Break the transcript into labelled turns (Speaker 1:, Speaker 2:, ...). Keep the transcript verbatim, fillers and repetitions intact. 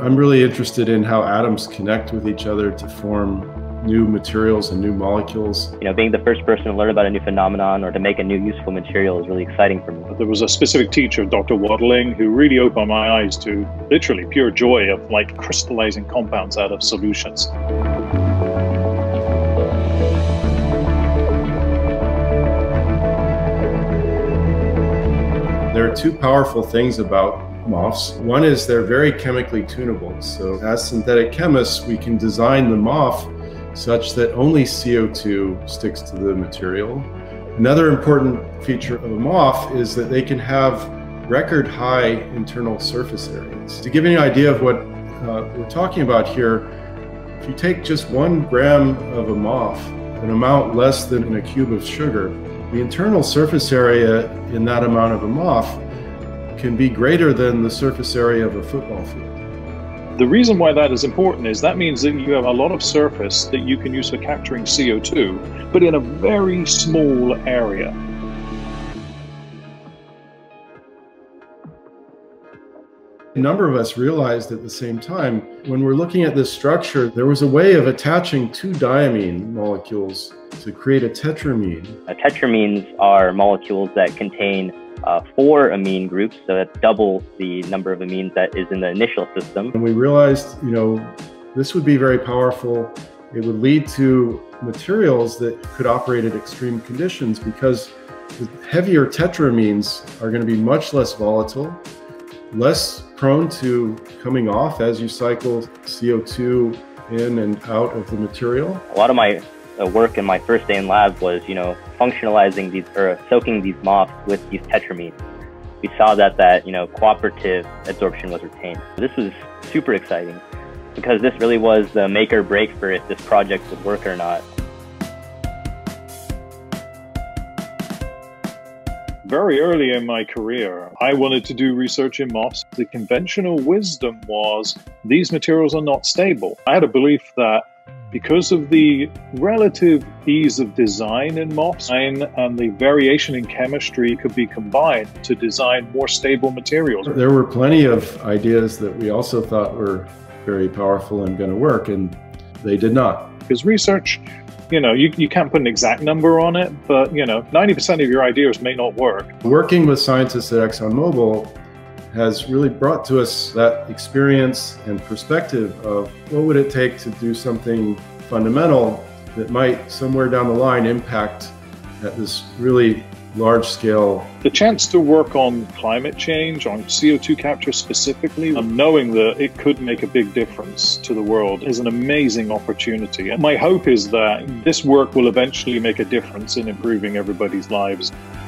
Speaker 1: I'm really interested in how atoms connect with each other to form new materials and new molecules.
Speaker 2: You know, being the first person to learn about a new phenomenon or to make a new useful material is really exciting for me.
Speaker 3: There was a specific teacher, Doctor Waddling, who really opened my eyes to literally pure joy of like crystallizing compounds out of solutions.
Speaker 1: There are two powerful things about M O Fs. One is they're very chemically tunable. So as synthetic chemists, we can design the M O F such that only C O two sticks to the material. Another important feature of a M O F is that they can have record high internal surface areas. To give you an idea of what uh, we're talking about here, if you take just one gram of a M O F, an amount less than in a cube of sugar, the internal surface area in that amount of a M O F can be greater than the surface area of a football field.
Speaker 3: The reason why that is important is that means that you have a lot of surface that you can use for capturing C O two, but in a very small area.
Speaker 1: A number of us realized at the same time, when we're looking at this structure, there was a way of attaching two diamine molecules to create a tetramine.
Speaker 2: Uh, tetramines are molecules that contain uh, four amine groups, so that's double the number of amines that is in the initial system.
Speaker 1: And we realized, you know, this would be very powerful. It would lead to materials that could operate at extreme conditions because the heavier tetramines are going to be much less volatile, less prone to coming off as you cycle C O two in and out of the material.
Speaker 2: A lot of my uh, work in my first day in lab was, you know, functionalizing these or soaking these M O Fs with these tetramines. We saw that that, you know, cooperative adsorption was retained. This was super exciting because this really was the make or break for if this project would work or not.
Speaker 3: Very early in my career, I wanted to do research in M O Fs. The conventional wisdom was these materials are not stable. I had a belief that because of the relative ease of design in M O Fs and the variation in chemistry could be combined to design more stable materials.
Speaker 1: There were plenty of ideas that we also thought were very powerful and going to work, and they did not.
Speaker 3: Because research, you know, you, you can't put an exact number on it, but, you know, ninety percent of your ideas may not work.
Speaker 1: Working with scientists at ExxonMobil has really brought to us that experience and perspective of what would it take to do something fundamental that might somewhere down the line impact at this really large scale.
Speaker 3: The chance to work on climate change, on C O two capture specifically, and knowing that it could make a big difference to the world is an amazing opportunity. And my hope is that this work will eventually make a difference in improving everybody's lives.